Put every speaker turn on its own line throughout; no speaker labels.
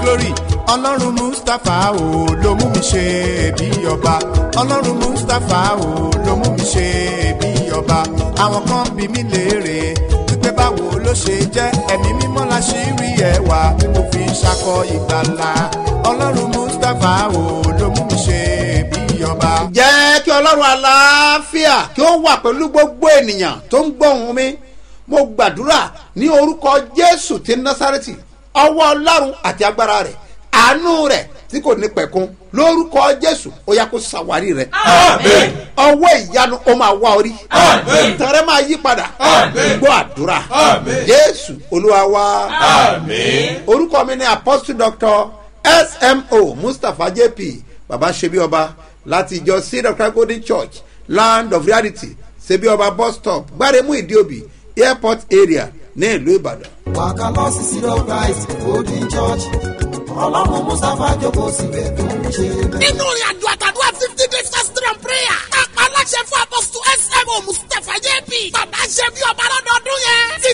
glory ọlọ́run mustapha o ló mú mi ṣe bí ọba ọlọ́run mustapha o ló mú mi ṣe bí ọba àwọn kan bí mi léèrè wípé báwo ló ṣe jẹ́ ẹ̀mí mímọ́ la ṣì rí ẹwà tí mo fi ń ṣakọ ìgbàlà ọlọ́run mustapha o ló mú mi ṣe bí ọba.
jẹ́ kí ọlọ́run àlàáfíà kí ó wà pẹ̀lú gbogbo ènìyàn tó ń gbóhùn mi mo gbàdúrà ní orúkọ jésù ti násárẹ́tì ọwọ́ ọlọ́run àti agbára rẹ̀ àánú rẹ̀ tí kò ní pẹ̀kun lórúkọ jésù ó yá kó ṣàwárí rẹ̀.
àmín.
ọwọ́ ìyanu ó máa wá orí.
àmín.
ìtàn rẹ̀ máa yí padà.
àmín.
gbọ́ àdúrà.
àmín.
jésù olúwa wa.
àmín.
orúkọ mi ni apostle doctor smo mustapha jp baba ṣebí ọba láti ìjọ seed of christ golden church land of reality ṣebí ọba bus stop gbáremú ìdíòbí airport area ní ìlú ìbàdàn.
wàkà lọ sí seed of christ golden church ọlọ́run mustapha jókòó síbẹ̀ tó ń ṣe bẹ́ẹ̀.
nínú ìrìn àjò àtàdúrà 50 days fasting and prayer kápá aláṣẹ fún apọ́sítù smo mustapha jp bàbá ṣe bí ọba lọ́dọọdún yẹn ti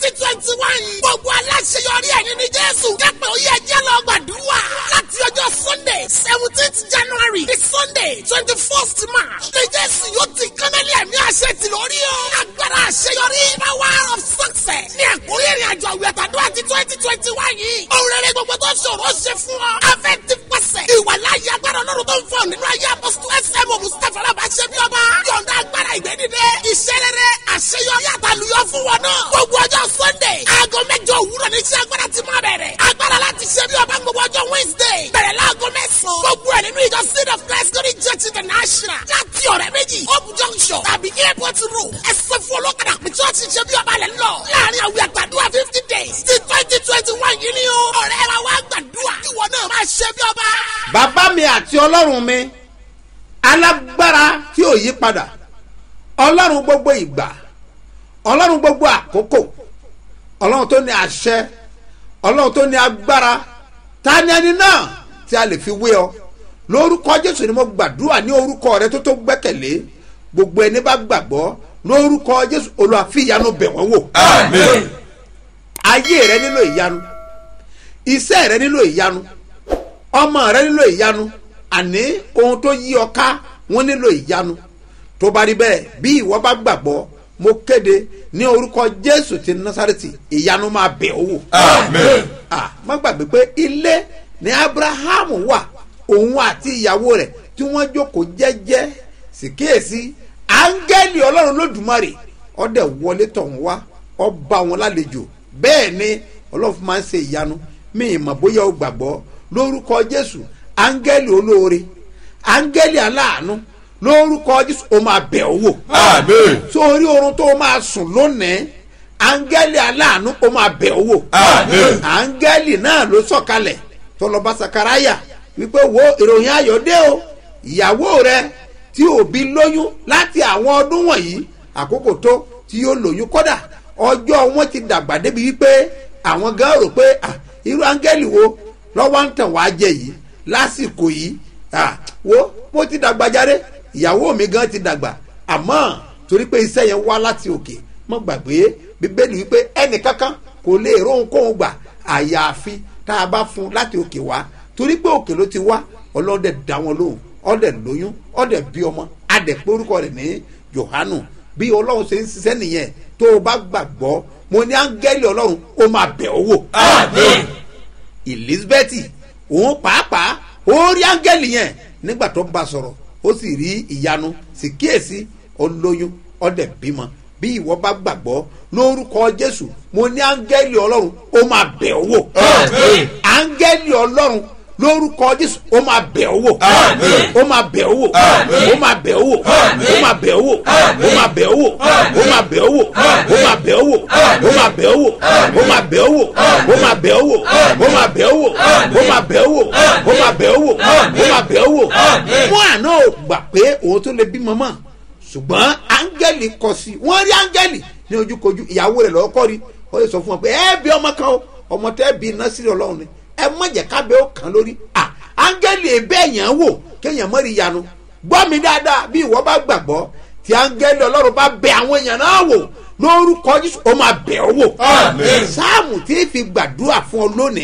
2021 gbogbo aláṣeyọrí ẹ̀yìn ní jésù jẹ́pẹ̀ ó yẹ jẹ́ lọ gbàdúrà láti ọjọ́ sunday 17th january di sunday 21st march ní jésù yóò ti kánálí ẹ̀mí àṣẹ tì lórí o agbára àṣeyọrí power of success ní àkórí ìrìn àjò àwẹ̀ àtàdúrà ti 2021 yìí òun rere gbogbo tó ṣòro ṣe fún ọ afẹ́ ti pàṣẹ ìwàláyé agbára ọlọ́run tó ń fọ nínú ayé apọ́sítù smo mustapha alábà ṣe bí ọba yọ̀ǹda agbára ìgbẹ́dìde iṣẹ́ rere àṣeyọrí àtàlùyọ fún wọn náà gbogbo ọjọ́ sunday aago 8 òwúrọ̀ ní iṣẹ́ agbára ti máa bẹ̀rẹ̀ agbára láti ṣe bí ọba gbogbo ọjọ́ wednesday bẹ̀rẹ̀ láago 9 gbogbo ẹ̀ nínú ìjọ seed of christ golden church international láti ọ̀rẹ́ méjì hope junction tàbí airport road ẹsẹ̀ fún olókàdá pé church ṣe bí ọba lẹ̀ lọ láàrin àwẹ̀ àgbàdua 50 days ti 2021 yìí ni o ọ̀rẹ́ wa wá gbàdúrà ìwọ náà máa ṣe bí ọba.
bàbá mi àti ọlọ́run mi alágbára tí ò yí padà ọlọ́run gbogbo ìgbà ọlọ́run gbogbo àkókò ọlọ́run tó ní àṣẹ ọlọ́run tó ní agbára ta ni ẹni náà tí a lè fi wé ọ lórúkọ jésù ni mo gbàdúrà ní orúkọ rẹ tó tó gbẹ́kẹ̀lé gbogbo ẹni bá gbàgbọ́ lórúkọ jésù olúwa fi ìyanu bẹ̀ wọ́n wò.
àmín.
ayé rẹ nílò ìyanu iṣẹ́ rẹ nílò ìyanu ọmọ rẹ nílò ìyanu àní ohun tó yí ọ ká wọn nílò ìyanu tó bá rí bẹ́ẹ̀ bí ìwọ bá gbàgbọ́ mo kéde ní orúkọ jésù ti násárẹ́tì ìyanu máa bẹ̀ ọ́ wò.
àmín.
má gbàgbé pé ilé ní abrahamu wà òun àti ìyàwó rẹ̀ tí wọ́n jókòó jẹ́jẹ́ sì kíyèsí áńgẹ́lì ọlọ́run lódùmarè ó dẹ̀ wọlé tọ̀ wọ́n wá ó bá wọn lálejò bẹ́ẹ̀ ni ọlọ́run máa ń ṣe ìyanu mi ìmọ̀ bóyá o gbàgbọ́ lórúkọ jésù áńgẹ́lì olóore áńgẹ́lì aláàánú lórúkọ jésù ó máa bẹ̀ ọ́ wò.
àmín.
sórí oorun tó máa sùn lónìí áńgẹ́lì aláàánú ó máa bẹ̀ ọ́ wò.
àmín.
áńgẹ́lì náà ló sọ̀kalẹ̀ tó lọ bá sakaraya wípé wo ìròyìn ayọ̀ dé o ìyàwó rẹ tí òbí lóyún láti àwọn ọdún wọ̀nyí àkókò tó tí yóò lóyún kódà ọjọ́ wọn ti dàgbà débi wípé àwọn gan rò pé irú áńgẹ́lì wo lọ́wọ́ ń tàn wá jẹ yìí lásìkò yìí wo mo ti dàgbà jáde ìyàwó mi gan ti dàgbà àmọ́ torí pé iṣẹ́ yẹn wá láti òkè mọ́ gbàgbé bíbélì wípé ẹnì kankan kò lè róhun kóhun gbà àyàfi tá a bá fún láti òkè wá torí pé òkè ló ti wá ọlọ́dẹ dá wọn lóhùn ọdẹ lóyún ọdẹ bí ọmọ adẹ pé orúkọ rẹ̀ ní Jòhánù bí ọlọ́run ṣe ń ṣiṣẹ́ nìyẹn tó o bá gbàgbọ́ mo ní áńgẹ́lì ọlọ́run ó máa bẹ̀ ọ́ wò.
àmín.
Elizabeth òun pàápàá ó rí áńgẹ́lì yẹn nígbà tó bá sọ̀rọ̀ ó sì rí ìyanu sì kíyèsí ó lóyún ọdẹ bímọ bí ìwọ bá gbàgbọ́ lórúkọ Jésù mo ní áńgẹ́lì ọlọ́run ó máa bẹ̀ ọ́ wò.
àmín.
áńgẹ́lì ọlọ́run lórúkọ Jésù ó máa bẹ̀ ọ́ wò.
àmín.
ó máa bẹ̀ ọ́ wò.
àmín.
ó máa bẹ̀ ọ́ wò.
àmín.
ó máa bẹ̀ ọ́ wò.
àmín.
ó máa bẹ̀ ọ́ wò. ó máa bẹ̀ ọ́ wò. ó máa bẹ̀ ọ́ wò. ó máa bẹ̀ ọ́ wò. ó máa bẹ̀ ọ́ wò. ó máa bẹ̀ ọ́ wò. ó máa bẹ̀ ọ́ wò. ó máa bẹ̀ ọ́ wò. ó máa bẹ̀ ọ́ wò. ó máa bẹ̀ ọ́ wò. wọn àná ò gbà pé òun tó lè bímọ mọ́ ṣùgbọ́n áńgẹ́lì kọ sí wọ́n rí áńgẹ́lì ní ojúkojú ìyàwó rẹ̀ lọ́wọ́ kọ́ rí ó lè sọ fún wọn pé ẹ bí ọmọ kan o ọmọ tẹ́ bí iná sílẹ̀ ọlọ́run ni ẹ má jẹ́ kábẹ́ ó kàn lórí áńgẹ́lì ebe èèyàn wò kéèyàn mọ́ rí yanu gbọ́ mi dáadáa bí ìwọ bá gbàgbọ́ tí áńgẹ́lì ọlọ́run bá bẹ àwọn èèyàn náà wò lórúkọ Jésù ó máa bẹ̀ ọ́ wò.
àmín.
sáàmù tí fi gbàdúrà fún ọ lónìí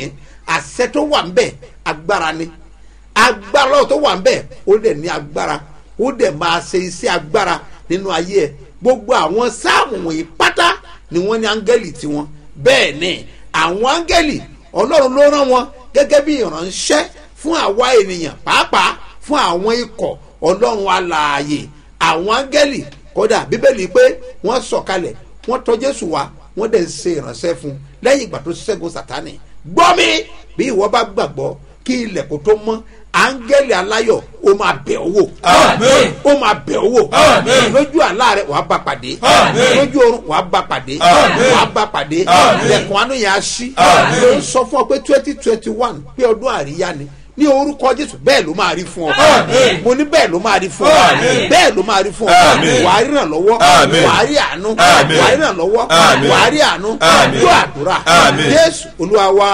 àṣẹ tó wà ń bẹ̀ agbára ni agbára lọ́wọ́ tó wà ń bẹ̀ ó dẹ̀ ní agbára ó dẹ̀ máa ṣe iṣẹ́ agbára nínú ayé ẹ̀ gbogbo àwọn sáàmù wọ̀nyí pátá ni wọ́n ní áńgẹ́lì tiwọn bẹ́ẹ̀ ni àwọn áńgẹ́lì ọlọ́run ló rán wọn gẹ́gẹ́ bí ìránṣẹ́ fún àwa ènìyàn pàápàá fún àwọn ikọ̀ ọlọ́run alààyè àwọn áńgẹ́lì kódà bíbélì pé wọ́n sọ̀kalẹ̀ wọ́n tọ̀ Jésù wá wọ́n dẹ̀ ń ṣe ìránṣẹ́ fún lẹ́yìn ìgbà tó ṣẹ́gun Sátánì gbọ́ mi bí ìwọ bá gbàgbọ́ kí ilẹ̀kùn tó mọ́ áńgẹ́lì aláyọ̀ ó máa bẹ̀ ọ́ wò ó máa bẹ̀ ọ́ wò lójú àlá rẹ̀ wàá bá pàdé lójú oorun wàá bá pàdé wàá bá pàdé ilẹ̀kùn àánú yẹn á ṣí ló ń sọ fún ọ pé 2021 pé ọdún àríyá ni ní orúkọ Jésù bẹ́ẹ̀ ló máa rí fún ọ mo ní bẹ́ẹ̀ ló máa rí fún ọ bẹ́ẹ̀ ló máa rí fún ọ wàá rí ìrànlọ́wọ́ wàá rí àánú wàá rí ìrànlọ́wọ́ wàá rí àánú tó àdúrà Jésù Olúwa wa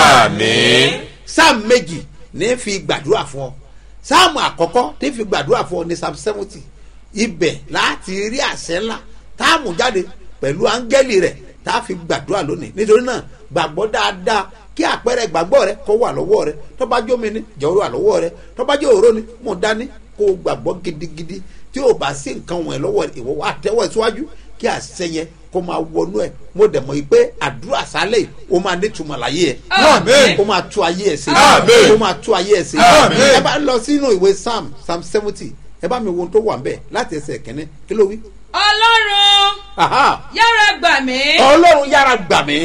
sáà méjì ní fi gbàdúrà fún ọ sáàmù àkọ́kọ́ tí fi gbàdúrà fún ọ ní psalm 70 ibẹ̀ láti rí àṣẹ ńlá táàmù jáde pẹ̀lú áńgẹ́lì rẹ̀ tá a fi gbàdúrà lónìí nítorí náà gbàgbọ́ dáadáa kí àpẹẹrẹ gbàgbọ́ rẹ kó wà lọ́wọ́ rẹ tó bá jó mi ní jọ̀wọ́ wà lọ́wọ́ rẹ tó bá jó òró ni mo dání kó o gbàgbọ́ gidigidi tí o bá sí nǹkan wọ̀nyí lọ́wọ́ rẹ ìwọ wà tẹ́wọ́ síwájú kí àṣẹ yẹn kó máa wọnú ẹ mo dẹ̀ mọ̀ pé àdúrà sálẹ̀ o máa ní túmọ̀ láyé ẹ o máa tú ayé ẹ sí o máa tú ayé ẹ sí ẹ bá lọ sínú ìwé psalm 70 ẹ bá mi wo ohun tó wà ń bẹ̀ láti ẹsẹ̀ kẹ́ni kí ló wí.
Ọlọ́run yára gbà mí.
Ọlọ́run yára gbà mí.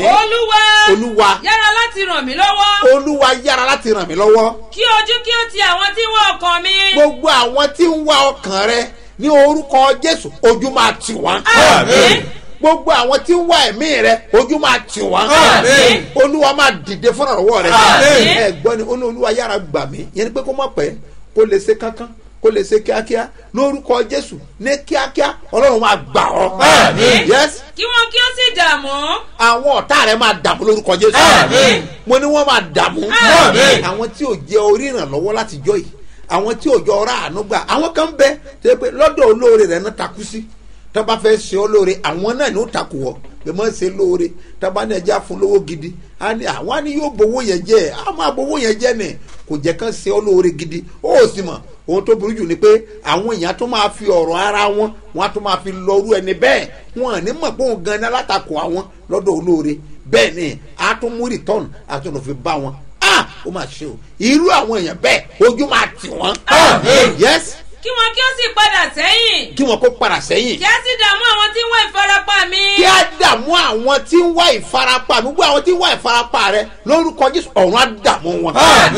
Olúwa
yára láti ràn mí lọ́wọ́.
Olúwa yára láti ràn mí lọ́wọ́.
Kí ojú kí ó ti àwọn tí ń wá ọkàn mi.
Gbogbo àwọn tí ń wá ọkàn rẹ ní orúkọ Jésù ojú máa tì wọ́n.
Àmín.
Gbogbo àwọn tí ń wá ẹ̀mí rẹ ojú máa tì wọ́n.
Àmín.
Olúwa máa dìde fún ìrànlọ́wọ́ rẹ.
Àmín.
Ẹ gbọ́ ni Olúwa yára gbà mí yẹn ni pé kó má pẹ́ kó lè ṣe kánkán kó lè ṣe kíákíá lórúkọ Jésù ní kíákíá Ọlọ́run máa gbà ọ́.
Àmín.
Yes.
Kí wọn kí ó sì dààmú.
Àwọn ọ̀tá rẹ̀ máa dààmú lórúkọ Jésù.
Àmín.
Mo ní wọ́n máa dààmú.
Àmín.
Àwọn tí ò jẹ́ orí ìrànlọ́wọ́ láti jọ yìí àwọn tí ò jọ ọ̀rá àánú gbà àwọn kan bẹ tó yẹ pé lọ́dọ̀ olóore rẹ̀ náà takú sí tó bá fẹ́ ṣe olóore àwọn náà ní ó takù wọ́ pé mọ́ ṣe lóore tó bá ní ẹja fún lówó gidi àwọn á ní yóò bowó yẹn jẹ́ á máa bowó yẹn jẹ́ ni kò jẹ́ kán ṣe olóore gidi ó sì mọ̀ ohun tó burú jù ni pé àwọn èèyàn tó máa fi ọ̀rọ̀ ara wọn wọn á tó máa fi lọ́rú ẹni bẹ́ẹ̀ wọn à ní mọ̀ pé òun gan-an alátakò àwọn lọ́dọ̀ olóore bẹ́ẹ̀ ni á tún mú rìtọ́ọ̀nù á tún lọ fi bá wọn ó máa ṣe o irú àwọn èèyàn bẹ́ẹ̀ ojú máa tì wọ́n. Yes.
Kí wọn kí ó sì padà sẹ́yìn.
Kí wọn kó padà sẹ́yìn.
Kí á sì dààmú àwọn tí ń wá ìfarapa mi.
Kí á dààmú àwọn tí ń wá ìfarapa mi gbogbo àwọn tí ń wá ìfarapa rẹ lórúkọ Jésù ọ̀run á dààmú wọn.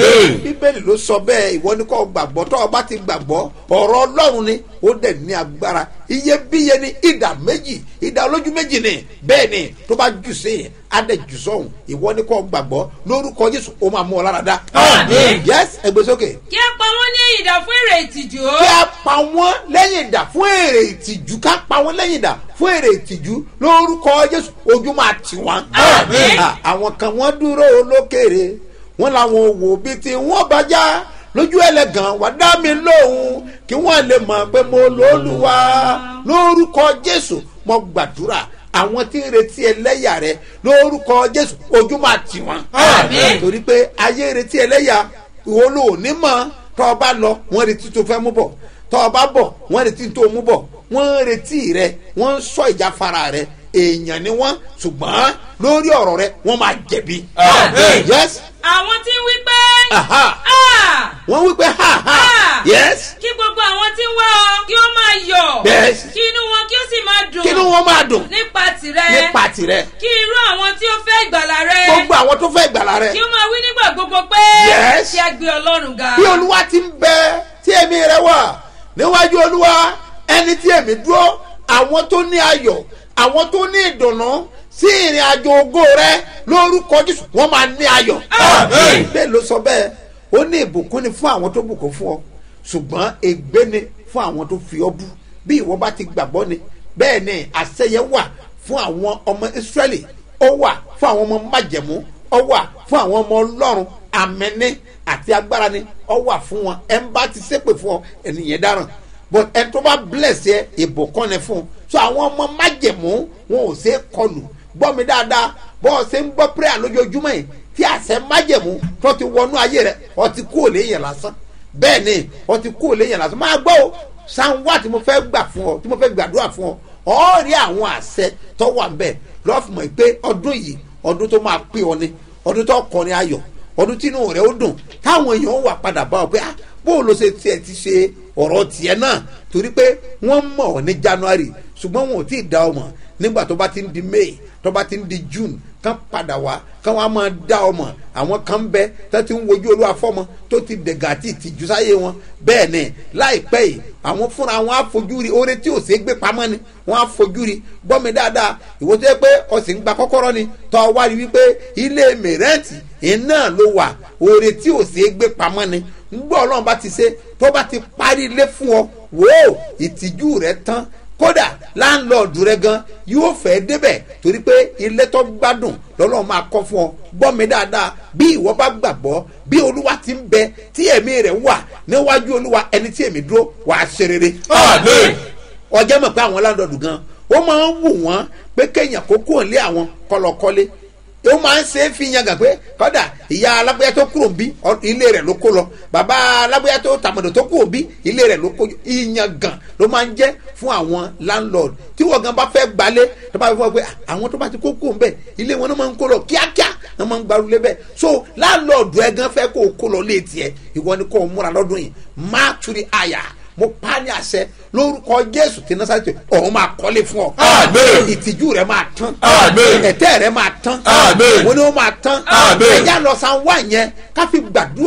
Bíbélì ló sọ bẹ́ẹ̀ ìwọ ni kò gbàgbọ́ tó o bá ti gbàgbọ́ ọ̀rọ̀ Ọlọ́run ni ó dẹ̀ ní agbára iyebíye ni ìdá méjì ìdá olójú méjì ni bẹ́ẹ̀ ni tó bá jù sí yẹn á dẹ̀ jù sọ́hùn ìwọ ni kò gbàgbọ́ lórúkọ Jésù ó máa mú ọ lára dá. Yes ẹgbẹ́ sókè.
Kí á pa wọ́n ní ìdà fún èrè ìtìjú.
Kí á pa wọ́n lẹ́yìn ìdà fún èrè ìtìjú ká pa wọ́n lẹ́yìn ìdà fún èrè ìtìjú lórúkọ Jésù ojú máa tì wọ́n. Àwọn kan wọ́n dúró olókèrè wọ́n làwọn wò bí tí wọ́n bá já lójú ẹlẹ́gàn wá dá mi lóhùn kí wọ́n lè mọ̀ pé mo lóluwà lórúkọ Jésù mo gbàdúrà àwọn tí ń retí ẹlẹ́yà rẹ lórúkọ Jésù ojú máa tì wọ́n. Torí pé ayé retí ẹlẹ́yà ìwọ ló ní mọ̀ tọ́ ọ bá lọ wọ́n retí tó fẹ́ mú bọ̀ tọ́ ọ bá bọ̀ wọ́n retí tó mú bọ̀ wọ́n retí rẹ wọ́n ń sọ ìjáfara rẹ èèyàn ni wọ́n ṣùgbọ́n lórí ọ̀rọ̀ rẹ wọ́n máa jẹ̀bi. Yes.
Àwọn tí ń wí pé.
Wọ́n wí pé yes.
Kí gbogbo àwọn tí ń wá ọ kí ó máa yọ̀.
Yes.
Kí inú wọn kí ó sì máa dùn.
Kí inú wọn máa dùn.
Nípa tìrẹ.
Nípa tìrẹ.
Kí irú àwọn tí ó fẹ́ ìgbàlà rẹ.
Gbogbo àwọn tó fẹ́ ìgbàlà rẹ.
Kí ó máa wí nígbà gbogbo pé.
Yes.
Kí a gbé Ọlọ́run ga.
Bí Olúwa ti ń bẹ tí ẹ̀mí rẹ wà níwájú Olúwa ẹni tí ẹ̀mí dúró àwọn tó ní ayọ̀ àwọn tó ní ìdùnnú sí ìrìn àjò ògo rẹ lórúkọ Jésù wọ́n máa ní ayọ̀. Bẹ́ẹ̀ ló sọ bẹ́ẹ̀ ó ní ìbùkún ni fún àwọn tó bùkún fún ọ ṣùgbọ́n ègbé ni fún àwọn tó fi ọ bú bí ìwọ bá ti gbàgbọ́ ni bẹ́ẹ̀ ni àṣeyẹ wà fún àwọn ọmọ Ísírẹ́lì ó wà fún àwọn ọmọ májẹ̀mú ó wà fún àwọn ọmọ Ọlọ́run àmẹ́ni àti agbára ni ó wà fún wọn ẹ̀ ń bá ti ṣépè fún ọ ẹnìyẹn dáràn but ẹ̀ tó bá bless yẹ ìbùkún ni fún so àwọn ọmọ májẹ̀mú wọn ò ṣe é kọlù gbọ́ mi dáadáa bọ́ ọ ṣe ń gbọ́ prayer lójoojúmọ́ yìí tí àṣẹ májẹ̀mú tó ti wọnú ayé rẹ ó ti kú òlé yẹn lásán bẹ́ẹ̀ ni ó ti kú òlé yẹn lásán máa gbọ́ o sanwó tí mo fẹ́ gbà fún ọ tí mo fẹ́ gbàdúrà fún ọ ọ rí àwọn àṣẹ tó wà ń bẹ̀ lọ́fùmọ̀ pé ọdún yìí ọdún tó máa pé ọ ni ọdún tó kọrin ayọ̀ ọdún tí inú rẹ̀ ó dùn táwọn èèyàn wà padà bá ọ pé bóun ló ṣe tiẹ̀ ti ṣe ọ̀rọ̀ tiẹ̀ náà torí pé wọ́n mọ̀ ọ́ ní January ṣùgbọ́n wọn ò tí ì dá ọ mọ̀ nígbà tó bá ti ń di May tó bá ti ń di June kán padà wá kán wá máa dá ọmọ àwọn kan ń bẹ tó ti ń wojú Olúwa fọ́mọ tó ti dẹ̀gà àti ìtìjú sáyé wọn bẹ́ẹ̀ ni láìpẹ́ yìí àwọn fúnra wọn á fojú rí oore tí ò ṣeé gbé pamọ́ ni wọn á fojú rí gbọ́ mi dáadáa ìwọ tó yẹ pé o sì ń gba kọ́kọ́rọ́ ni tó wá rí wípé ilé mẹ̀rẹ́ǹtì iná ló wà oore tí ò ṣeé gbé pamọ́ ni ńgbọ́ Ọlọ́run bá ti ṣe tó bá ti parí ilé fún ọ wò ó ìtìjú rẹ tán kódà láńlọ́ọ̀dù rẹ gan yóò fẹ́ débẹ̀ torí pé ilé tó gbádùn lọ́lọ́run máa kọ́ fún ọ gbọ́ mi dáadáa bí ìwọ bá gbàgbọ́ bí Olúwa ti ń bẹ tí ẹ̀mí rẹ̀ wà níwájú Olúwa ẹni tí èmi dúró wàá ṣe rere.
Àmín.
ọjọ́ mọ̀ pé àwọn láńlọ́ọ̀dù gan ó máa ń wù wọ́n pé kéèyàn kó kúrò lé àwọn kọlọkọlé ó máa ń ṣe é fi yangàn pé kọ́dà ìyá alágbèyà tó kúrò bí ilé rẹ̀ ló kó lọ bàbá alágbèyà tó tàmọ̀dọ̀ tó kúrò bí ilé rẹ̀ ló kó ìyangàn ló máa ń jẹ́ fún àwọn landlord tí wọ́n gan bá fẹ́ gbalé tó bá fẹ́ pé àwọn tó bá ti kó kúrò bẹ́ẹ̀ ilé wọn náà máa ń kó lọ kíákíá náà máa ń gbarulé bẹ́ẹ̀ so landlord ẹ̀ gan fẹ́ kó o kó lọ lé tiẹ̀ ìwọ ni kó o múra lọ́dún yìí má turi àyà mo pa ní àṣẹ lórúkọ Jésù tí Násárẹ́tì ọ̀hún máa kọ́lé fún ọ.
Àmín.
ìtìjú rẹ máa tán.
Àmín.
ẹ̀tẹ́ rẹ máa tán.
Àmín.
mo ní ó máa tán.
Àmín.
ẹ̀yà lọ san wá yẹn ká fi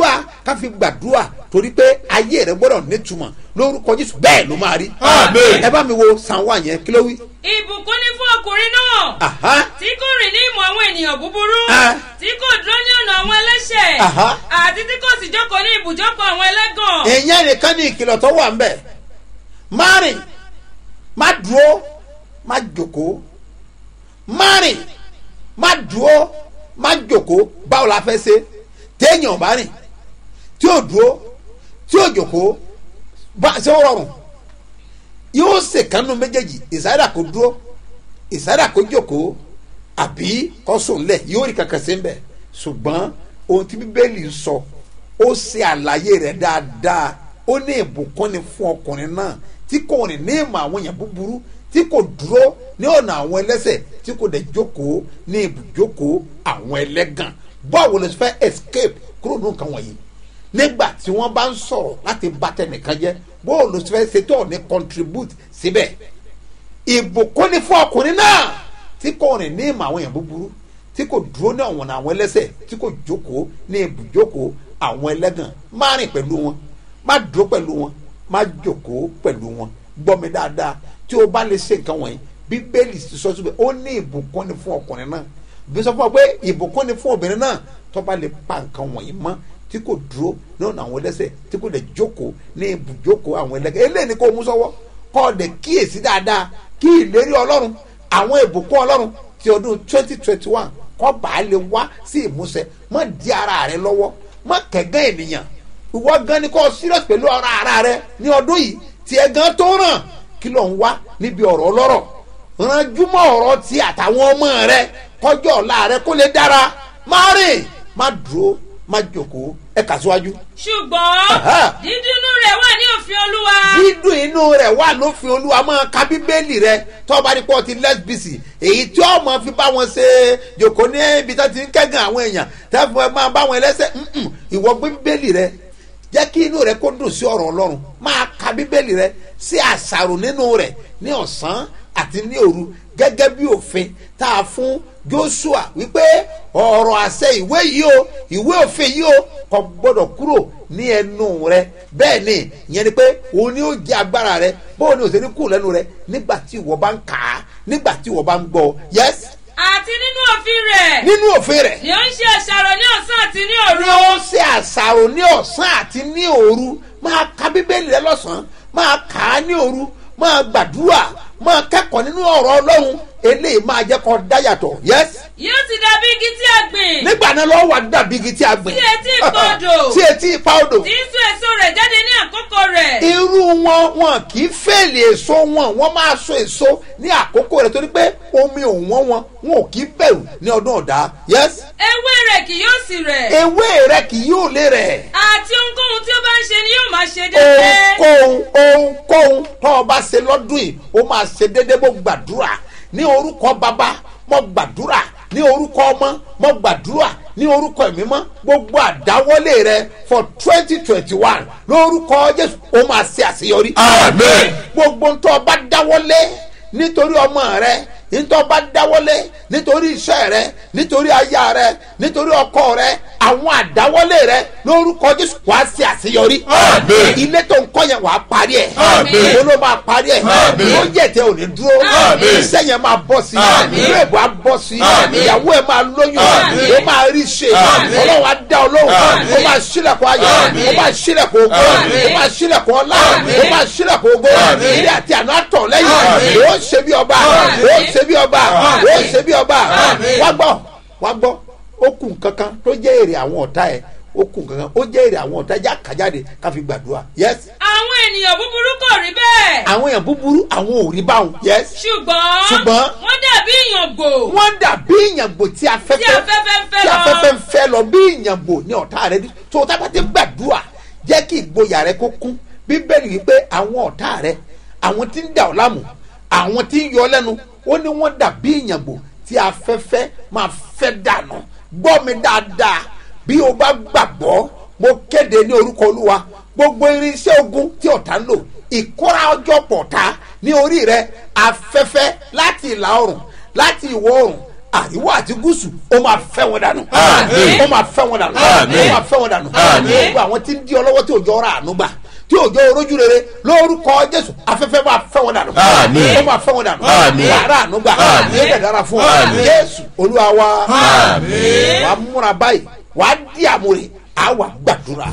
gbàdúrà torí pé ayé rẹ gbọ́dọ̀ nítumọ̀ lórúkọ Jésù bẹ́ẹ̀ ló máa rí.
Àmín.
ẹ bá mi wo san wá yẹn kí ló wí.
ìbùkún ni fún ọkùnrin náà
Aha.
tí kò rìn ní ìmọ̀ àwọn ènìyàn búburú
Ah.
tí kò dúró ní ọ̀nà àwọn ẹlẹ́ṣẹ̀
Aha.
àti tí kò sì jókòó ní ibùjókòó àwọn ẹlẹ́gàn.
èèyàn nìkan ní ìkìlọ̀ tó wà ń bẹ̀ má rìn má dúró má jókòó má rìn má dúró má jókòó báwo la fẹ́ ṣe téèyàn bá rìn tí ò dúró tí ò jókòó ṣé ó rọrùn yóò ṣèkánú méjèèjì ìsáyàdà kó dúró ìsáyàdà kó jókòó àbí kó sùn lẹ̀ yóò rí kankan sí ń bẹ̀ ṣùgbọ́n ohun tí Bíbélì sọ ó ṣe àlàyé rẹ̀ dáadáa ó ní ìbùkún ni fún ọkùnrin náà tí kò rìn ní ìmọ̀ àwọn èèyàn búburú tí kò dúró ní ọ̀nà àwọn ẹlẹ́ṣẹ̀ tí kò dẹ̀ jókòó ní ibùjókòó àwọn ẹlẹ́gàn báwo lè fẹ́ escape kúrò ní nǹkan wọ̀nyí nígbà tí wọ́n bá ń sọ̀rọ̀ láti bà tẹnìkan jẹ́ báwo lè fẹ́ ṣètò ní contribute síbẹ̀ ìbùkún ni fún ọkùnrin náà tí kò rìn ní ìmọ̀ àwọn èèyàn búburú tí kò dúró ní ọ̀nà àwọn ẹlẹ́ṣẹ̀ tí kò jókòó ní ibùjókòó àwọn ẹlẹ́gàn má rìn pẹ̀lú wọn má dúró pẹ̀lú wọn má jókòó pẹ̀lú wọn gbọ́ mi dáadáa tí o bá lè ṣe nǹkan wọ̀nyí Bíbélì ti sọ síbẹ̀ ó ní ìbùkún ni fún ọkùnrin náà bí sọ fún ọ pé ìbùkún ni fún obìnrin náà tó bá lè pa nǹkan wọ̀nyí mọ́ tí kò dúró ní ọ̀nà àwọn ẹlẹ́ṣẹ̀ tí kò lè jókòó ní ibùjókòó àwọn ẹlẹ́gàn eléyìí ni kò mú sọ́wọ́ kọ́ ọ dẹ̀ kíyèsí dáadáa kí ìlérí Ọlọ́run àwọn ìbùkún Ọlọ́run ti ọdún 2021 kọ́ bàá lè wá sí ìmúṣẹ má di ara rẹ lọ́wọ́ má kẹ̀gán ènìyàn ìwọ gan ni kò serious pẹ̀lú ọ̀rọ̀ ara rẹ ní ọdún yìí tiẹ̀ gan tó ràn kí ló ń wá níbi ọ̀rọ̀ ọlọ́rọ̀ ranjúmọ́ ọ̀rọ̀ ti àtàwọn ọmọ rẹ kọjọ́ ọ̀la rẹ kó lè dára má rìn má dúró má jókòó ẹ kà síwájú.
ṣùgbọ́n dídúnú rẹ̀ wà ní òfin Olúwa.
dídùn inú rẹ̀ wà lófin Olúwa máa ka Bíbélì rẹ tó bá rí pọ́ ti lẹ́sbìsì èyí tí ọmọ fi bá wọn ṣe jòkó ní ibi tó ti ń kẹ́gàn àwọn èèyàn tẹ́fún ẹ máa bá wọn ẹlẹ́sẹ̀ ìwọ gbé Bíbélì rẹ jẹ́ kí inú rẹ kó dùn sí ọ̀rọ̀ Ọlọ́run máa ka Bíbélì rẹ sí àṣàrò nínú rẹ ní ọ̀sán àti ní òru gẹ́gẹ́ bí òfin tá a fún Jóṣúà wípé ọ̀rọ̀ àṣẹ ìwé yìí o ìwé òfin yìí o kò gbọ́dọ̀ kúrò ní ẹnu rẹ bẹ́ẹ̀ ni ìyẹn ni pé òun ni ó jẹ́ agbára rẹ bóun ni òṣèlú kúrò lẹ́nu rẹ nígbà tí ìwọ bá ń kà á nígbà tí ìwọ bá ń gbọ́ yes.
àti nínú òfin rẹ̀.
nínú òfin rẹ̀.
ni ó ń ṣe àṣàrò ní ọ̀sán àti ní òru.
ni ó ń ṣe àṣàrò ní ọ̀sán àti ní òru máa ka Bíbélì rẹ lọ́sàn-án máa kà á ní òru máa gbàdúrà máa kẹ́kọ̀ọ́ nínú ọ̀rọ̀ Ọlọ́run eléyìí máa jẹ́ kó dáyàtọ̀ yes.
yóò ti dàbí igi tí a gbìn.
nígbà náà lọ́wọ́ wà dàbí igi tí a gbìn.
sí etí ipa odò.
sí etí ipa odò.
tí ń so èso rẹ̀ jáde ní àkókò rẹ̀.
irú wọn kì í fèlè èso wọn máa so èso ní àkókò rẹ̀ torí pé omi òwọ́n wọn ò kì í bẹ̀rù ní ọdún ọ̀dá yes.
ewé rẹ̀ kì yóò sì rẹ̀.
ewé rẹ̀ kì yóò lè rẹ̀.
àti ohunkóhun tí ó bá ń ṣe ni yóò máa ṣe déédéé.
ohunkóhun tó o bá ṣe lọ́dún yìí ó máa ṣe déédéé. mo gbàdúrà ní orúkọ bàbá mo gbàdúrà ní orúkọ ọmọ mo gbàdúrà ní orúkọ ẹ̀mí mọ́ gbogbo àdáwọlé rẹ for 2021 lórúkọ Jésù ó máa ṣe àṣeyọrí.
Àmín.
gbogbo ń tọ́ bá dáwọ́lé nítorí ọmọ rẹ nítorí bá dáwọ́lé nítorí iṣẹ́ rẹ nítorí aya rẹ nítorí ọkọ rẹ àwọn àdáwọ́lé rẹ lórúkọ Jésù wàá ṣe àṣeyọrí.
Àmín.
ilé tó ń kọ́ yẹn wàá parí ẹ̀.
Àmín.
ìwọ ló máa parí ẹ̀.
Àmín.
ó jẹ́ tẹ ò ní dúró.
Àmín.
iṣẹ́ yẹn máa bọ́ sí i.
Àmín.
ìlú ẹ̀bùn á bọ́ sí i.
Àmín.
ìyàwó ẹ̀ máa lóyún.
Àmín.
ó máa rí ṣe.
Àmín.
ọlọ́run á dá ọ lóhùn.
Àmín.
ó máa ṣílẹ̀kùn ayọ̀.
Àmín.
ó máa ṣílẹ̀kùn ògo.
Àmín.
ó máa ṣílẹ̀kùn ọlá.
Àmín.
ó máa ṣílẹ̀kùn ògo.
Àmín.
ilé àti àná àtọ̀ lẹ́yìn.
Àmín.
ó ṣe bí ọba.
Àmín.
ó ṣe bí ọba.
Àmín.
ó ṣe bí ọba.
Àmín.
wá gbọ́ ó kù nǹkankan tó jẹ́ èrè àwọn ọ̀tá ẹ̀ ó kù nǹkankan ó jẹ́ èrè àwọn ọ̀tá ẹja kàjáde ká fi gbàdúrà yes.
àwọn ènìyàn búburú kò rí bẹ́ẹ̀.
àwọn èèyàn búburú àwọn ò rí báwọn yes.
ṣùgbọ́n wọ́n dàbí ìyàngbò.
wọ́n dàbí ìyàngbò tí afẹ́fẹ́ ń fẹ́ lọ bí ìyàngbò ní ọ̀tá rẹ tó o tábà ti gbàdúrà jẹ́ kí ìgboyà rẹ kó kún bíbélì wípé àwọn ọ̀tá rẹ àwọn tí ń dà ọ́ láàmú àwọn tí ń yọ lẹ́nu ó ní wọ́n dàbí ìyàngbò tí afẹ́fẹ́ máa fẹ́ dànù gbọ́ mi dáadáa bí o bá gbàgbọ́ mo kéde ní orúkọ Olúwa gbogbo irinṣẹ́ ogun tí ọ̀tá ń lò ìkóra ọjọ́ pọ̀ta ní orí rẹ afẹ́fẹ́ láti ìlà oòrùn láti ìwọ̀ oòrùn àríwá àti gúúsù ó máa fẹ́ wọn dànù.
Àmín.
ó máa fẹ́ wọn dànù.
Àmín.
ó máa fẹ́ wọn dànù.
Àmín.
gbogbo àwọn tí ń di ọlọ́wọ́ tí òjò ọ̀rọ̀ àánú gbà tí òjò orójú rere lórúkọ Jésù afẹ́fẹ́ máa fẹ́ wọn dànù.
Àmín.
ó máa fẹ́ wọn dànù.
Àmín.
wàrà àánú gbà.
Àmín.
yóò dára fún ọ.
Àmín.
Jésù Olúwa wa.
Àmín.
wàá múra báyìí wàá di àmúre àwa gbàdúrà.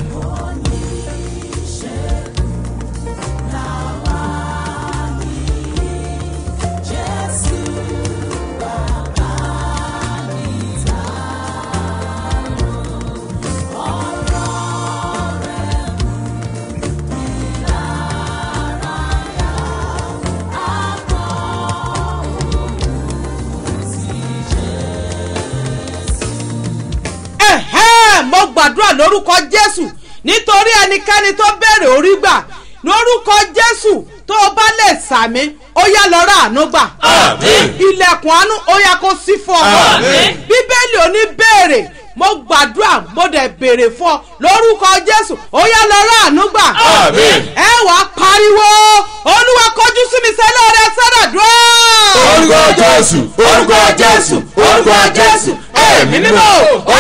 mo gbàdúrà lórúkọ Jésù nítorí ẹnikẹ́ni tó béèrè orí gbà lórúkọ Jésù tó o bá lè sàmí ó yá lọ rà àánú gbà.
Àmín.
ilẹ̀kùn àánú ó yá kó ṣí fún ọ.
Àmín.
bíbélì ò ní béèrè mo gbàdúrà mo dẹ̀ béèrè fún ọ lórúkọ Jésù ó yá lọ rà àánú gbà.
Àmín.
ẹ wá pariwo Olúwa kọjú sí mi sẹ́lẹ̀ rẹ sẹ́dàdúrà.
Orúkọ Jésù, orúkọ Jésù, orúkọ Jésù, ẹ̀mí mímọ́.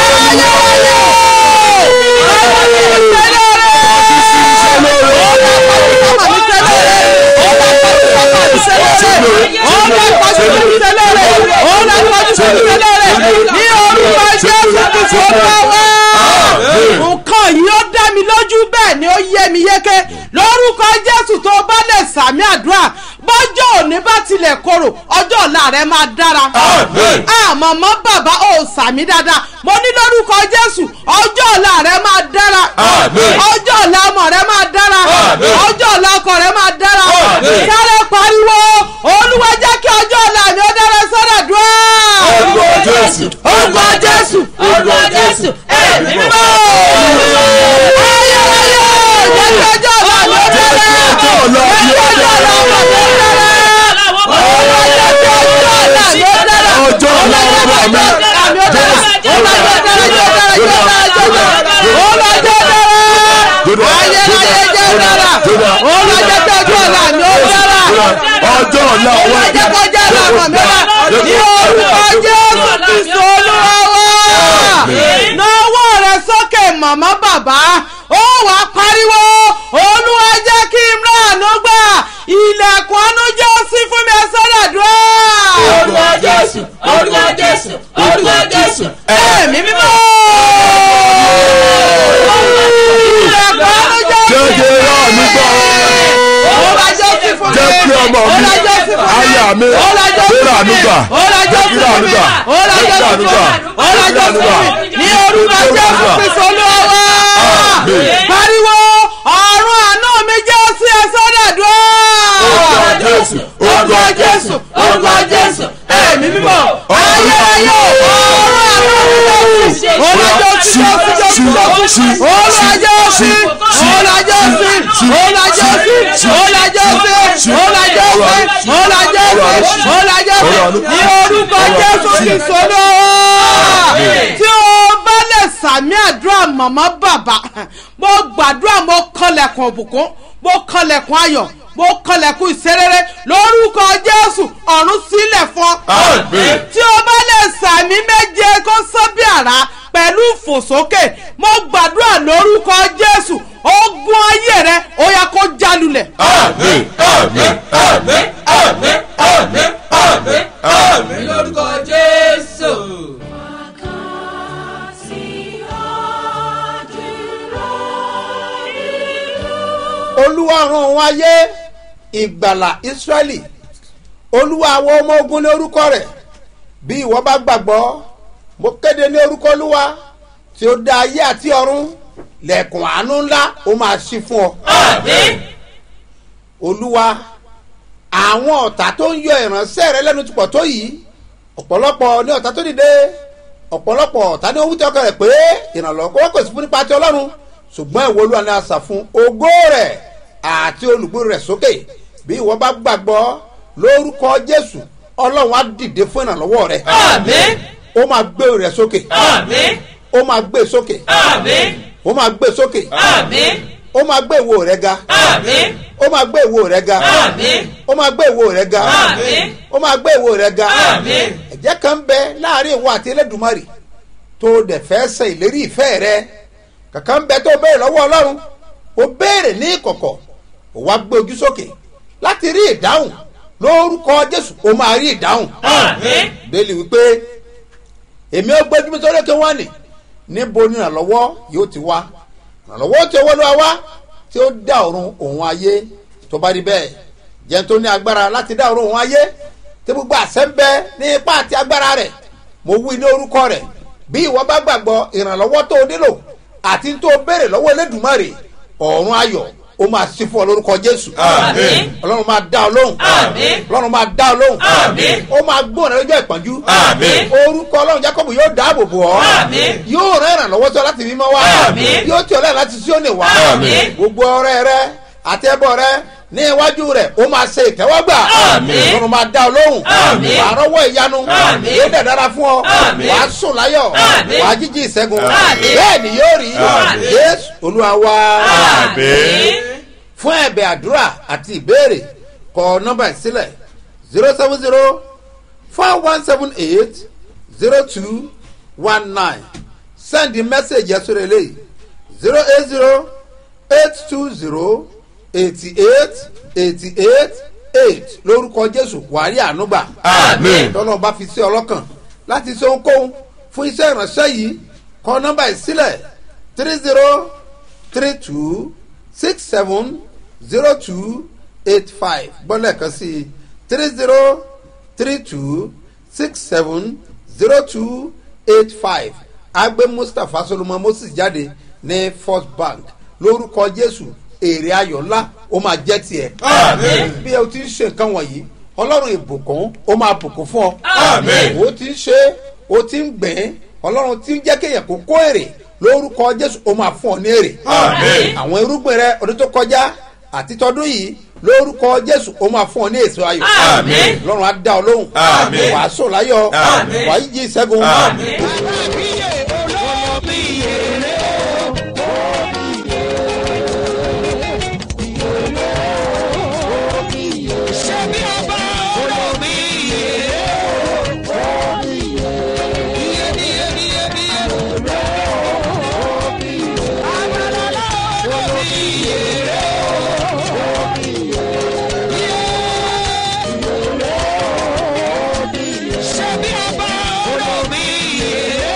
nǹkan yìí ó dá mi lójú bẹ́ẹ̀ ni ó yé mi yéké lórúkọ Jésù tó bá lè sàmì àdúrà bọ́jọ́ òní bá tilẹ̀ korò ọjọ́ ọ̀la rẹ̀ máa dára. àmọ̀mọ́ bàbá ò sàmì dáadáa mo ní lórúkọ Jésù ọjọ́ ọ̀la rẹ̀ máa dára. ọjọ́ ọ̀la ọmọ rẹ̀ máa dára. ọjọ́ ọ̀la ọkọ rẹ̀ máa dára. sáré pariwo Olúwa jẹ́ kí ọjọ́ ọ̀la mi ó dára sọ́dọ̀ dùn.
Orúkọ Jésù, orúkọ Jésù, orúkọ Jésù, ẹ̀mí mímọ́.
ọjọ́ ọ̀la wa jẹ́ kọjá lọ́wọ́ mi wá ní orúkọ Jésù Kristo Olúwa wa. náwó rẹ sókè màmá bàbá ó wà pariwo Olúwa jẹ́ kí n ránú gbà ilẹ̀kùn àánú jẹ́ sí fún mi sọ́dọ̀ dúró.
Orúkọ Jésù, orúkọ Jésù, orúkọ Jésù,
ẹ̀mí mímọ́. ilẹ̀kùn àánú jẹ́ sí fún mi. Olúwa jẹ́ sí fún jẹ́ kí ọmọ mi aya mi kóra ànúgbà jẹ́ kí ànúgbà jẹ́ kí ànúgbà ní orúkọ Jésù Kristi Olúwa wa. Pariwo ọ̀run àánú mi jẹ́ sí ẹsẹ̀ dàdúrà. Orúkọ Jésù orúkọ Jésù ẹ̀mí mímọ́ ayérayé ọ̀run àánú mi jẹ́ sí ní orúkọ Jésù Kristi Olúwa. Tí o bá lè sàmì àdúrà màmá bàbá, mo gbàdúrà mo kọlẹ̀kùn òbùkún, mo kọlẹ̀kùn ayọ̀, mo kọlẹ̀kùn ìṣerere lórúkọ Jésù ọ̀run sílẹ̀ fún ọ. Tí o bá lè sàmì méje kó sán bí àrá pẹ̀lú ìfòsókè, mo gbàdúrà lórúkọ Jésù ogun ayé rẹ ó yá kó jálulẹ̀.
Àmín àmín àmín àmín àmín àmín àmín lórúkọ Jésù.
Olúwa rán òun ayé ìgbàlà Ísírẹ́lì, Olúwa àwọn ọmọ ogun ní orúkọ rẹ̀. Bí ìwọ bá gbàgbọ́, mo kéde ní orúkọ Olúwa tí ó dá ayé àti ọ̀run, lẹ̀kùn àánú ńlá ó máa ṣí fún ọ.
Àmín.
Olúwa, àwọn ọ̀tá tó ń yọ ìránṣẹ́ rẹ lẹ́nu tupọ̀ tó yìí, ọ̀pọ̀lọpọ̀ ní ọ̀tá tó dìde, ọ̀pọ̀lọpọ̀ ọ̀tá ní owó tí ọkọ rẹ̀ pé ìrànlọ́wọ́ kò sí fún nípa ti Ọlọ́run, ṣùgbọ́n ìwọ Olúwa ni a sà fún ògo rẹ̀ àti olùgbòrò rẹ̀ sókè. Bí ìwọ bá gbàgbọ́ lórúkọ Jésù, Ọlọ́run á dìde fún ìrànlọ́wọ́ rẹ̀.
Àmín.
Ó máa gbé rẹ̀ sókè.
Àmín.
Ó máa gbé sókè.
Àmín.
Ó máa gbé sókè.
Àmín.
Ó máa gbé ìwo rẹ̀ ga.
Àmín.
Ó máa gbé ìwo rẹ̀ ga.
Àmín.
Ó máa gbé ìwo rẹ̀ ga.
Àmín.
Ó máa gbé ìwo rẹ̀ ga.
Àmín.
Ẹ̀jẹ̀ kan bẹ láàrin ìwọ àti Elédùmarè tó dẹ̀ fẹ́ ṣe ìlérí ìfẹ́ rẹ. Kankan bẹ tó béèrè lọ́wọ́ Ọlọ́run, ó béèrè ní ìkọ̀kọ̀, ó wá gbé ojú sókè láti rí ìdáhùn. Lórúkọ Jésù ó máa rí ìdáhùn.
Àmín.
Bẹ́ẹ̀ni wípé èmi ó gbójú mi sórí kí wọ́n ní níbo ni ìrànlọ́wọ́ yóò ti wá. Ìrànlọ́wọ́ tí owó ló wá tí ó dá ọ̀run òun ayé. Tó bá rí bẹ́ẹ̀, jẹ́ tó ní agbára láti dá ọ̀run òun ayé, tí gbogbo àṣẹ ń bẹ ní ipá àti agbára rẹ̀. Mo wí ní orúkọ rẹ̀, bí ìwọ bá gbàgbọ́ ìrànlọ́wọ́ tó nílò àti tó béèrè lọ́wọ́ Elédùmarè, ọ̀run ayọ̀ ó máa ṣí fún ọ lórúkọ Jésù.
Àmín.
Ọlọ́run máa dá ọ lóhùn.
Àmín.
Ọlọ́run máa dá ọ lóhùn.
Àmín.
Ó máa gbóhùn rẹ lọ́jọ́ ìpọ́njú.
Àmín.
Orúkọ Ọlọ́run Jákọ́bù yóò dáàbò bò ọ́.
Àmín.
Yóò rán ìrànlọ́wọ́ sí ọ láti mímọ́ wá.
Àmín.
Yóò tì ọ́ lẹ́yìn láti Síónì wá.
Àmín.
Gbogbo ọrẹ rẹ àti ẹbọ rẹ ní iwájú rẹ̀ ó máa ṣe ìtẹ́wọ́gbà.
Àmín.
Ọlọ́run máa dá ọ lóhùn.
Àmín.
Wàá rọ́wọ́ ìyanu.
Àmín.
Yóò dẹ̀ dára fún ọ.
Àmín.
Wàá sùn láyọ̀.
Àmín.
Wàá jíjí ìṣẹ́gun.
Àmín.
Bẹ́ẹ̀ ni yóò rí.
Àmín.
Jésù Olúwa wa.
Àmín.
Fún ẹ̀bẹ̀ àdúrà àti ìbéèrè, kọ nọ́mbà ìsílẹ̀ 070-4178-0219. Send the message yẹn eléyìí 080-820-88-88-8 lórúkọ Jésù wàrí ànúgbà.
Àmín.
Tọ́lọ́ bá fi sí ọlọ́kàn láti ṣe ohunkóhun fún iṣẹ́ ìránṣẹ́ yìí, kọ nọ́mbà ìsílẹ̀ 3032670285 gbọ́dọ̀ kan sí 3032670285. Agbe Mustapha Solomon Moses jáde ní First Bank lórúkọ Jésù, èrè ayọ̀ ńlá ó máa jẹ́ tiẹ̀.
Àmín.
Bí o ti ń ṣe nǹkan wọ̀nyí, Ọlọ́run ìbùkún ó máa bùkún fún ọ.
Àmín.
O ti ń ṣe, o ti ń gbìn, Ọlọ́run ti ń jẹ́ kéèyàn kó kó èrè lórúkọ Jésù ó máa fún ọ ní èrè.
Àmín.
Àwọn irúgbìn rẹ ọdún tó kọjá àti tọdún yìí lórúkọ Jésù ó máa fún ọ ní èso ayọ̀.
Àmín.
Ọlọ́run á dá ọ lóhùn.
Àmín.
Wàá sùn láyọ̀.
Àmín.
Wàá yí ìṣẹ́gun.
Àmín.
Ṣebí ọba olómi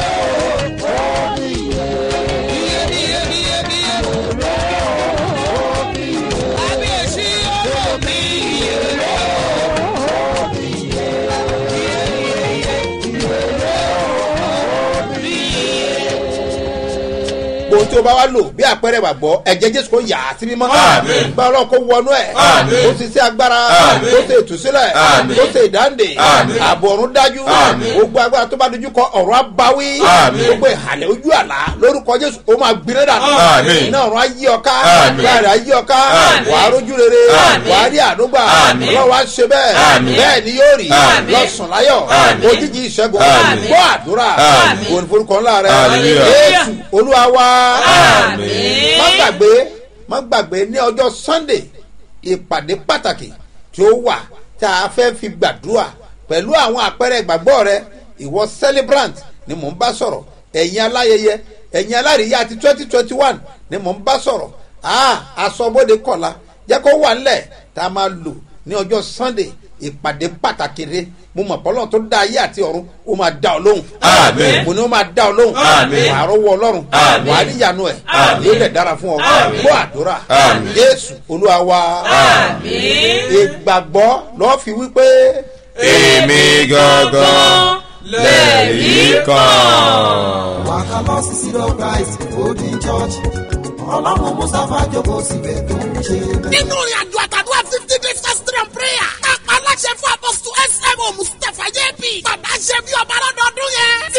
tí o bá wá lò bí àpẹẹrẹ gbàgbọ́ ẹ̀jẹ̀ jésù kò yà á sí mímọ́
Àmín.
gba ọlọ́run kó wọnú ẹ̀
Àmín.
ó sì sí agbára
Àmín.
ó sì ìtúsílẹ̀
Àmín.
ó sì ìdáǹdè
Àmín.
ààbò ọ̀run dájú
Àmín.
gbogbo agbára tó bá dojú kọ ọ̀rọ̀ abáwí
Àmín.
gbogbo ìhàlẹ̀ ojú àlá lórúkọ jésù ó máa gbiná dànù
Àmín.
iná ọ̀run ayé ọká
Àmín.
láàrin ayé ọká
Àmín.
wàá rójú rere
Àmín.
wàá rí àdúgbà
Àmín.
ọlọ́run á ṣe bẹ́ẹ̀
Àmín.
bẹ́ẹ̀ ni yóò rí
Àmín.
lọ́sùn láyọ̀
Àmín.
òjijì ìṣẹ́gun
Àmín.
gbọ́ àdúrà
Àmín.
òǹforúkọ ńlá rẹ
Hallelujah.
jésù olúwa wa
Àmín.
má gbàgbé ní ọjọ́ sunday ìpàdé pàtàkì tí ó wà tá a fẹ́ fi gbàdúrà pẹ̀lú àwọn àpẹẹrẹ ìgbàgbọ́ rẹ ìwọ celebrant ni mò ń bá sọ̀rọ̀ ẹ̀yin aláyẹyẹ ẹ̀yin aláríyá àti 2021 ni mò ń bá sọ̀rọ̀ aṣọ́bodè kọ̀la jẹ́ kó wà ńlẹ̀ tá a máa lò ní ọjọ́ sunday ìpàdé pàtàkì rẹ mo mọ̀ pọ́lọ́ tó dá ayé àti ọ̀run ó máa dá ọ lóhùn
Àmín.
mo ní ó máa dá ọ lóhùn
Àmín.
wàá rọ́wọ́ ọlọ́run
Àmín.
wàá níyanu ẹ̀
Àmín.
yóò dẹ̀ dára fún ọ
Àmín.
gbọ́ àdúrà
Àmín.
jésù olúwa wa
Àmín.
ìgbàgbọ́ lọ́ọ́ fi wípé
èmi gangan lẹ́rìí kan.
wàkà lọ sí seed of christ golden church ọlọ́run mustapha jókòó síbẹ̀ tó ń ṣe bẹ́ẹ̀.
nínú ìrìn àjò àtàdúrà 50 days fasting and prayer kápá aláṣẹ fún apọ́sítù smo mustapha jp bàbá ṣe bí ọba lọ́dọọdún yẹn ti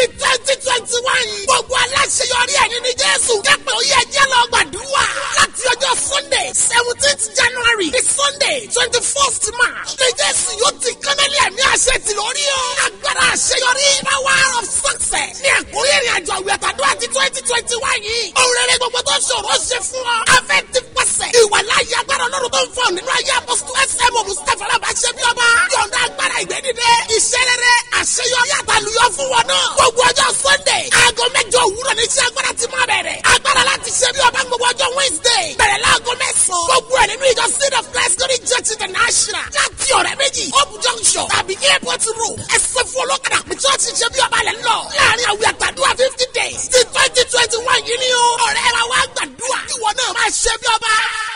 2021 gbogbo aláṣeyọrí ẹ̀yìn ní jésù kẹ́pẹ́ ó yẹ jẹ́ lọ gbàdúrà láti ọjọ́ sunday 17th january di sunday 21st march ní jésù yóò ti kánálì ẹ̀mí àṣẹ ti lórí o agbára àṣeyọrí power of success ní àkórí ìrìn àjò àwẹ̀ àtàdúrà ti 2021 yìí òun rere gbogbo tó ṣòro ṣe fún ọ afẹ́ ti pàṣẹ ìwà láyé agbára ọlọ́run tó ń fọ nínú ayé apọ́sítù smo mustapha alábàṣẹ bí ọba yọ̀ǹda agbára ìgbẹ́dídé iṣẹ́ rere àṣeyọrí àtàlùyọ fún wọn náà gbogbo ọjọ́ sunday aago mẹ́jọ òwúrọ̀ ní iṣẹ́ agbára ti máa bẹ̀rẹ̀ agbára láti ṣe bí ọba gbogbo ọjọ́ wednesday bẹ̀rẹ̀ láago mẹ́sàn-án gbogbo ẹ̀ nínú ìjọ seed of christ glory church international láti ọ̀rẹ́ méjì hope junction tàbí airport road ẹsẹ̀ fún olókàdá pé church ṣe bí ọba lẹ̀ ń lọ láàrin àwẹ̀ àtàdúrà 50 days ti 2021 yìí ni ó ọ̀rẹ́ wa wá gbàdúrà ìwọ náà máa ṣe bí ọba.